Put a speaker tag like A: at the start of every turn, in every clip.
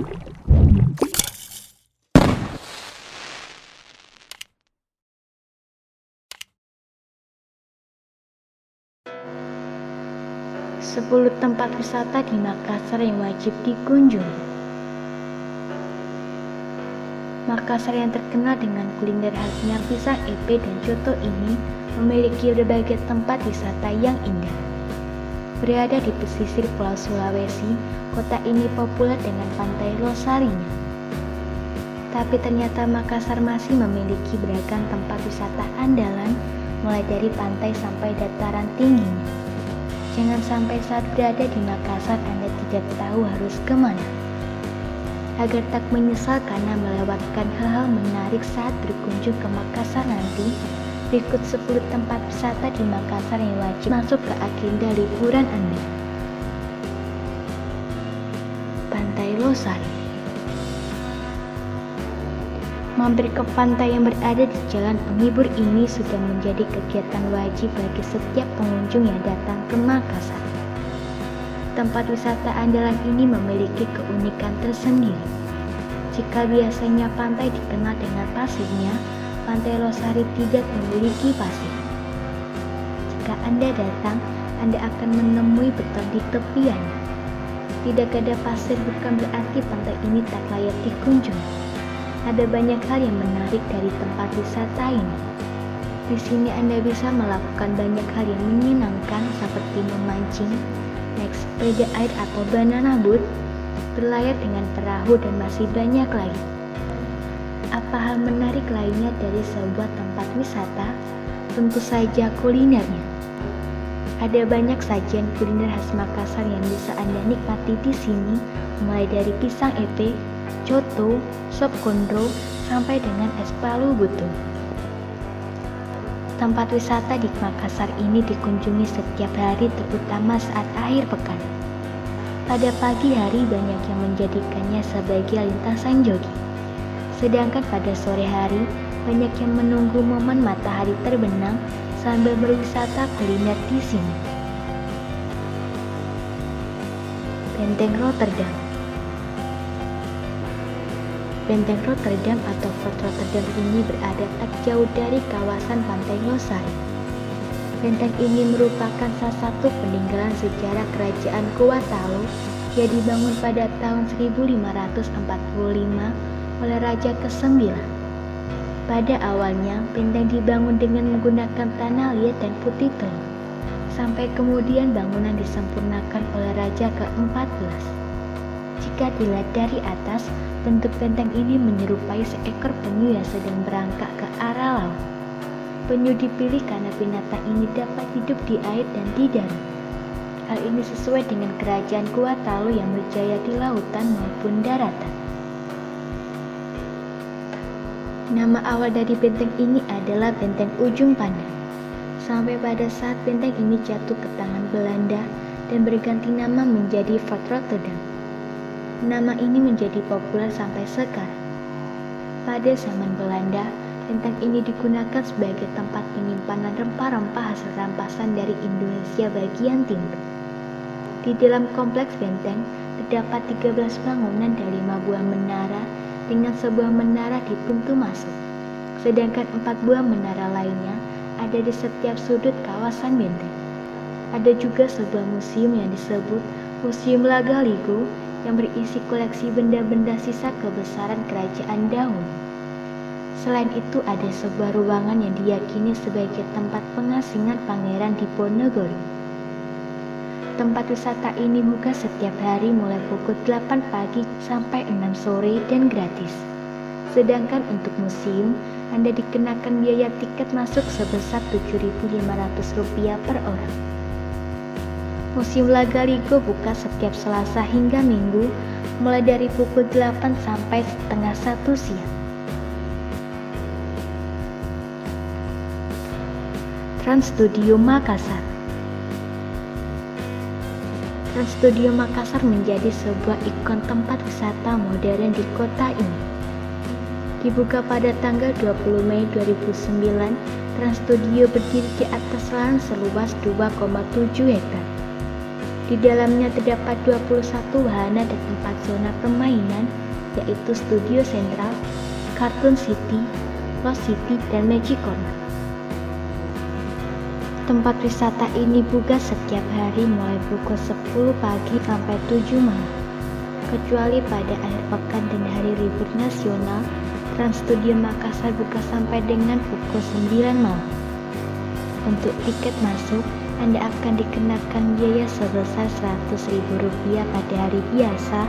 A: Sepuluh tempat wisata di Makassar yang wajib dikunjungi. Makassar yang terkenal dengan kuliner khasnya pisang epe dan coto ini memiliki berbagai tempat wisata yang indah. Berada di pesisir Pulau Sulawesi, kota ini populer dengan pantai Losarinya. Tapi ternyata Makassar masih memiliki beragam tempat wisata andalan, mulai dari pantai sampai dataran tingginya. Jangan sampai saat berada di Makassar Anda tidak tahu harus kemana. Agar tak menyesal karena melewatkan hal-hal menarik saat berkunjung ke Makassar nanti, berikut 10 tempat wisata di Makassar yang wajib masuk ke agenda liburan Anda. Pantai Losari. Mampir ke pantai yang berada di Jalan Penghibur ini sudah menjadi kegiatan wajib bagi setiap pengunjung yang datang ke Makassar. Tempat wisata andalan ini memiliki keunikan tersendiri. Jika biasanya pantai dikenal dengan pasirnya, Pantai Losari tidak memiliki pasir. Jika Anda datang, Anda akan menemui beton di tepiannya. Tidak ada pasir bukan berarti pantai ini tak layak dikunjungi. Ada banyak hal yang menarik dari tempat wisata ini. Di sini Anda bisa melakukan banyak hal yang menyenangkan seperti memancing, naik sepeda air atau banana boat, berlayar dengan perahu dan masih banyak lagi. Apa hal menarik lainnya dari sebuah tempat wisata? Tentu saja kulinernya. Ada banyak sajian kuliner khas Makassar yang bisa Anda nikmati di sini, mulai dari pisang epe, coto, sop kondro, sampai dengan es palu butung. Tempat wisata di Makassar ini dikunjungi setiap hari, terutama saat akhir pekan. Pada pagi hari banyak yang menjadikannya sebagai lintasan jogging. Sedangkan pada sore hari banyak yang menunggu momen matahari terbenam sambil berwisata kuliner di sini. Benteng Rotterdam. Benteng Rotterdam atau Fort Rotterdam ini berada tak jauh dari kawasan Pantai Losari. Benteng ini merupakan salah satu peninggalan sejarah Kerajaan Kuatalo yang dibangun pada tahun 1545 oleh Raja ke-9. Pada awalnya, benteng dibangun dengan menggunakan tanah liat dan putih telur, sampai kemudian bangunan disempurnakan oleh Raja ke-14. Jika dilihat dari atas, bentuk benteng ini menyerupai seekor penyu yang sedang berangkat ke arah laut. Penyu dipilih karena binatang ini dapat hidup di air dan di darat. Hal ini sesuai dengan kerajaan Kuatalo yang berjaya di lautan maupun daratan. Nama awal dari benteng ini adalah Benteng Ujung Pandang. Sampai pada saat benteng ini jatuh ke tangan Belanda dan berganti nama menjadi Fort Rotterdam. Nama ini menjadi populer sampai sekarang. Pada zaman Belanda, benteng ini digunakan sebagai tempat penyimpanan rempah-rempah hasil rampasan dari Indonesia bagian timur. Di dalam kompleks benteng terdapat 13 bangunan dan 5 buah menara dengan sebuah menara di pintu masuk. Sedangkan 4 buah menara lainnya ada di setiap sudut kawasan benteng. Ada juga sebuah museum yang disebut Museum Lagaligo yang berisi koleksi benda-benda sisa kebesaran kerajaan dahulu. Selain itu ada sebuah ruangan yang diyakini sebagai tempat pengasingan Pangeran Diponegoro. Tempat wisata ini buka setiap hari mulai pukul 8 pagi sampai 6 sore dan gratis. Sedangkan untuk museum, Anda dikenakan biaya tiket masuk sebesar Rp7.500 per orang. Museum Lagaligo buka setiap Selasa hingga Minggu, mulai dari pukul 8 sampai setengah 1 siang. Trans Studio Makassar. Trans Studio Makassar menjadi sebuah ikon tempat wisata modern di kota ini. Dibuka pada tanggal 20 Mei 2009, Trans Studio berdiri di atas lahan seluas 2,7 hektar. Di dalamnya terdapat 21 wahana dan 4 zona permainan, yaitu Studio Central, Cartoon City, Lost City, dan Magic Corner. Tempat wisata ini buka setiap hari mulai pukul 10 pagi sampai 7 malam. Kecuali pada akhir pekan dan hari libur nasional, Trans Studio Makassar buka sampai dengan pukul 9 malam. Untuk tiket masuk, Anda akan dikenakan biaya sebesar Rp100.000 pada hari biasa,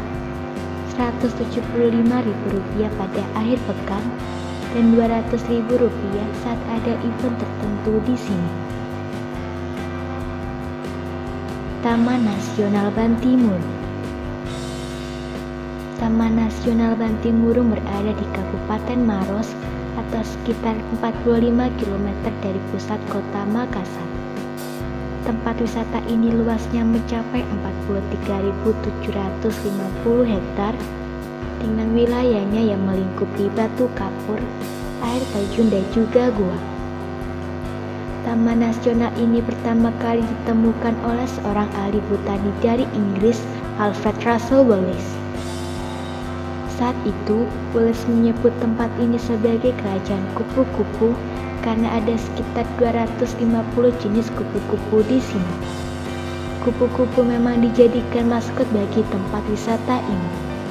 A: Rp175.000 pada akhir pekan, dan Rp200.000 saat ada event tertentu di sini. Taman Nasional Bantimurung. Taman Nasional Bantimurung berada di Kabupaten Maros atau sekitar 45 km dari pusat kota Makassar. Tempat wisata ini luasnya mencapai 43.750 hektar dengan wilayahnya yang melingkupi batu kapur, air terjun dan juga gua. Taman nasional ini pertama kali ditemukan oleh seorang ahli botani dari Inggris, Alfred Russel Wallace. Saat itu, Wallace menyebut tempat ini sebagai kerajaan kupu-kupu karena ada sekitar 250 jenis kupu-kupu di sini. Kupu-kupu memang dijadikan maskot bagi tempat wisata ini.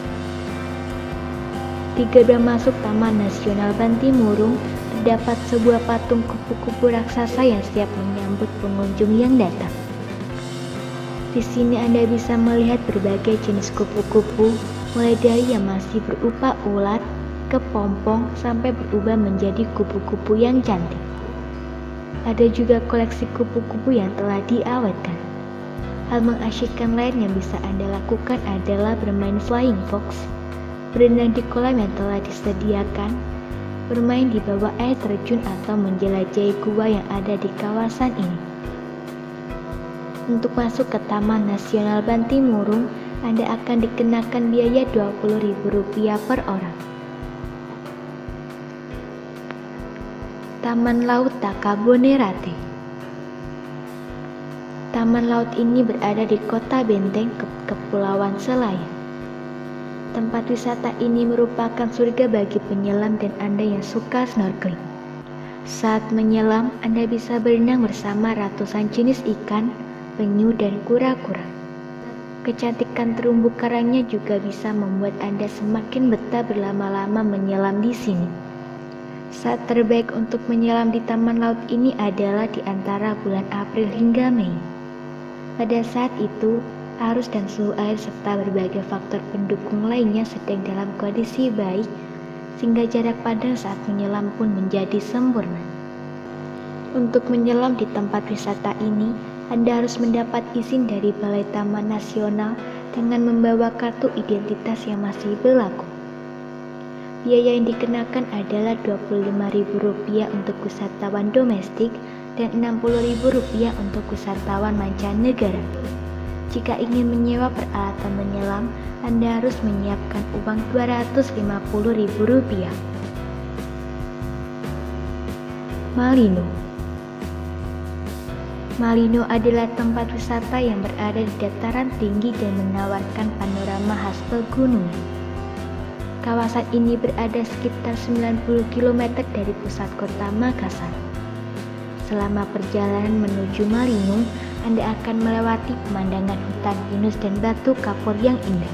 A: Di gerbang masuk Taman Nasional Bantimurung terdapat sebuah patung kupu-kupu raksasa yang siap menyambut pengunjung yang datang. Di sini Anda bisa melihat berbagai jenis kupu-kupu, mulai dari yang masih berupa ulat, kepompong, sampai berubah menjadi kupu-kupu yang cantik. Ada juga koleksi kupu-kupu yang telah diawetkan. Hal mengasyikkan lain yang bisa Anda lakukan adalah bermain flying fox, berenang di kolam yang telah disediakan, bermain di bawah air terjun atau menjelajahi gua yang ada di kawasan ini. Untuk masuk ke Taman Nasional Bantimurung, Anda akan dikenakan biaya Rp20.000 per orang. Taman Laut Takabonerate. Taman laut ini berada di Kota Benteng, Kepulauan Selayar. Tempat wisata ini merupakan surga bagi penyelam dan Anda yang suka snorkeling. Saat menyelam, Anda bisa berenang bersama ratusan jenis ikan, penyu, dan kura-kura. Kecantikan terumbu karangnya juga bisa membuat Anda semakin betah berlama-lama menyelam di sini. Saat terbaik untuk menyelam di taman laut ini adalah di antara bulan April hingga Mei. Pada saat itu, arus dan suhu air serta berbagai faktor pendukung lainnya sedang dalam kondisi baik, sehingga jarak pandang saat menyelam pun menjadi sempurna. Untuk menyelam di tempat wisata ini, Anda harus mendapat izin dari Balai Taman Nasional dengan membawa kartu identitas yang masih berlaku. Biaya yang dikenakan adalah Rp25.000 untuk wisatawan domestik dan Rp60.000 untuk wisatawan mancanegara. Jika ingin menyewa peralatan menyelam, Anda harus menyiapkan uang Rp250.000. Malino. Malino adalah tempat wisata yang berada di dataran tinggi dan menawarkan panorama khas pegunungan. Kawasan ini berada sekitar 90 km dari pusat kota Makassar. Selama perjalanan menuju Malino, Anda akan melewati pemandangan hutan pinus dan batu kapur yang indah.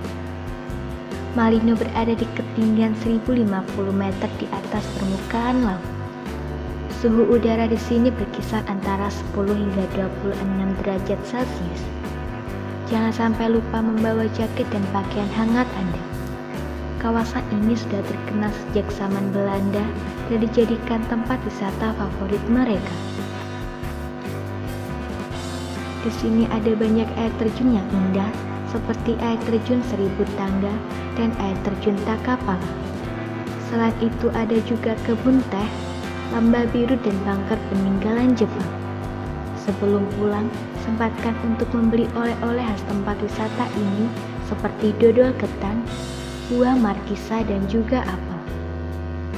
A: Malino berada di ketinggian 1050 meter di atas permukaan laut. Suhu udara di sini berkisar antara 10 hingga 26 derajat Celcius. Jangan sampai lupa membawa jaket dan pakaian hangat Anda. Kawasan ini sudah terkenal sejak zaman Belanda dan dijadikan tempat wisata favorit mereka. Di sini ada banyak air terjun yang indah, seperti air terjun Seribu Tangga dan air terjun Takapala. Selain itu ada juga kebun teh, lembah biru dan bangker peninggalan Jepang. Sebelum pulang, sempatkan untuk membeli oleh-oleh khas tempat wisata ini seperti dodol ketan, buah markisa, dan juga apel.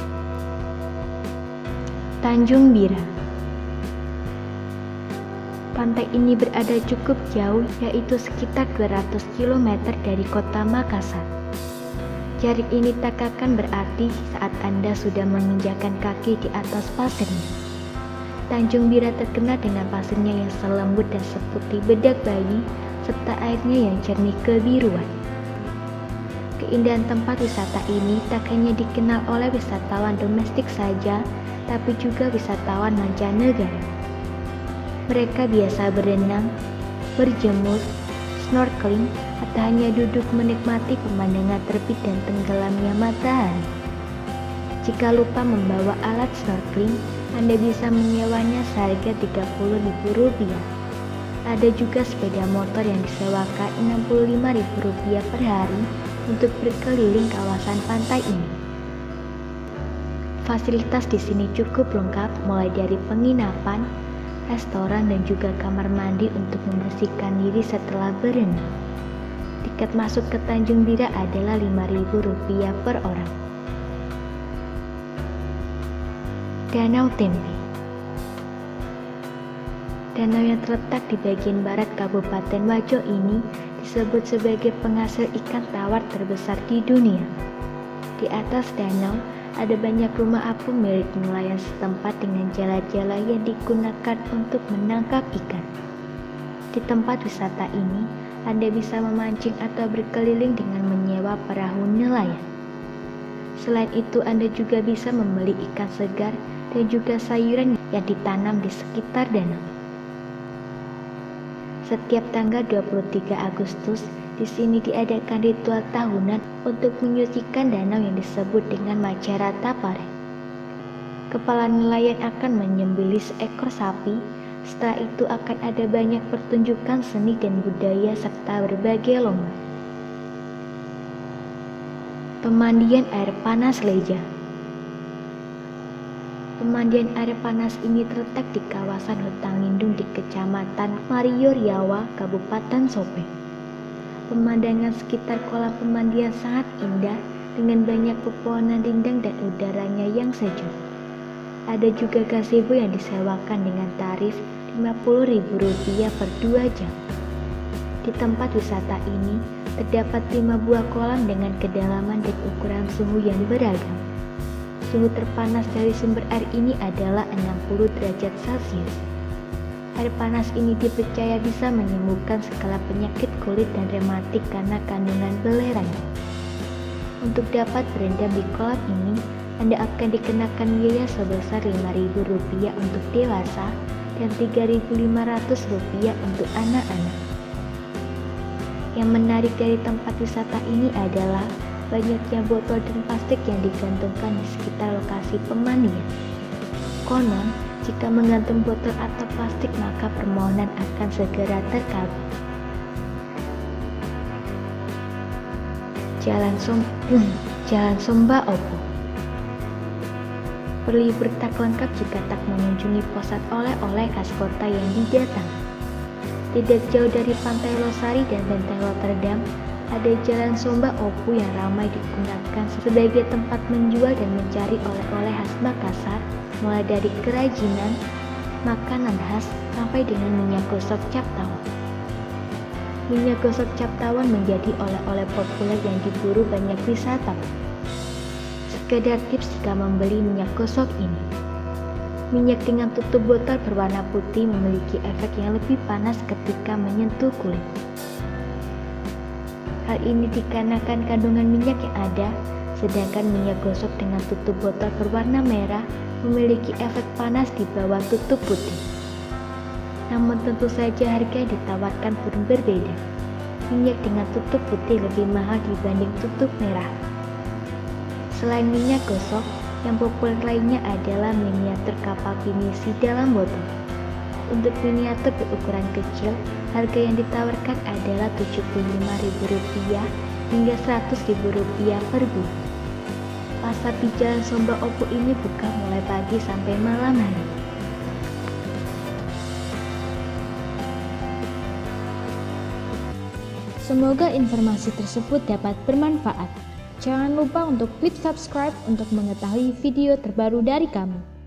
A: Tanjung Bira. Pantai ini berada cukup jauh, yaitu sekitar 200 km dari kota Makassar. Jarak ini tak akan berarti saat Anda sudah menginjakan kaki di atas pasirnya. Tanjung Bira terkenal dengan pasirnya yang selembut dan seputih bedak bayi, serta airnya yang jernih kebiruan. Keindahan tempat wisata ini tak hanya dikenal oleh wisatawan domestik saja, tapi juga wisatawan mancanegara. Mereka biasa berenang, berjemur, snorkeling, atau hanya duduk menikmati pemandangan terbit dan tenggelamnya matahari. Jika lupa membawa alat snorkeling, Anda bisa menyewanya seharga Rp30.000. Ada juga sepeda motor yang disewakan Rp65.000 per hari untuk berkeliling kawasan pantai ini. Fasilitas di sini cukup lengkap, mulai dari penginapan, restoran, dan juga kamar mandi untuk membersihkan diri setelah berenang. Tiket masuk ke Tanjung Bira adalah Rp5.000 per orang. Danau Tempe. Danau yang terletak di bagian barat Kabupaten Wajo ini disebut sebagai penghasil ikan tawar terbesar di dunia. Di atas danau ada banyak rumah apung milik nelayan setempat dengan jala-jala yang digunakan untuk menangkap ikan. Di tempat wisata ini, Anda bisa memancing atau berkeliling dengan menyewa perahu nelayan. Selain itu, Anda juga bisa membeli ikan segar dan juga sayuran yang ditanam di sekitar danau. Setiap tanggal 23 Agustus, di sini diadakan ritual tahunan untuk menyucikan danau yang disebut dengan Macara Tapare. Kepala nelayan akan menyembelih seekor sapi. Setelah itu akan ada banyak pertunjukan seni dan budaya serta berbagai lomba. Pemandian air panas Leja. Pemandian air panas ini terletak di kawasan hutan lindung di Kecamatan Mario Riawa, Kabupaten Sopeng. Pemandangan sekitar kolam pemandian sangat indah dengan banyak pepohonan rindang dan udaranya yang sejuk. Ada juga gazebo yang disewakan dengan tarif Rp50.000 per 2 jam. Di tempat wisata ini terdapat 5 buah kolam dengan kedalaman dan ukuran suhu yang beragam. Suhu terpanas dari sumber air ini adalah 60 derajat Celcius. Air panas ini dipercaya bisa menyembuhkan segala penyakit kulit dan rematik karena kandungan belerangnya. Untuk dapat berendam di kolam ini, Anda akan dikenakan biaya sebesar Rp5.000 untuk dewasa dan Rp3.500 untuk anak-anak. Yang menarik dari tempat wisata ini adalah banyaknya botol dan plastik yang digantungkan di sekitar lokasi pemandian. Konon, jika menggantung botol atau plastik maka permohonan akan segera terkabul. Jalan Sumba Opo. Berlibur tak lengkap jika tak mengunjungi pusat oleh-oleh khas kota yang didatangi. Tidak jauh dari Pantai Losari dan Benteng Rotterdam, ada Jalan Sumba Opo yang ramai digunakan sebagai tempat menjual dan mencari oleh-oleh khas Makassar, mulai dari kerajinan, makanan khas, sampai dengan minyak gosok cap tawon. Minyak gosok cap tawon menjadi oleh-oleh populer yang diburu banyak wisatawan. Sekedar tips jika membeli minyak gosok ini. Minyak dengan tutup botol berwarna putih memiliki efek yang lebih panas ketika menyentuh kulit. Hal ini dikarenakan kandungan minyak yang ada, sedangkan minyak gosok dengan tutup botol berwarna merah memiliki efek panas di bawah tutup putih. Namun tentu saja harga yang ditawarkan pun berbeda. Minyak dengan tutup putih lebih mahal dibanding tutup merah. Selain minyak gosok, yang populer lainnya adalah miniatur kapal pinisi dalam botol. Untuk miniatur berukuran kecil, harga yang ditawarkan adalah Rp75.000 hingga Rp100.000 per buah. Pasar di Jalan Sumba Opo ini buka mulai pagi sampai malam hari.
B: Semoga informasi tersebut dapat bermanfaat. Jangan lupa untuk klik subscribe untuk mengetahui video terbaru dari kami.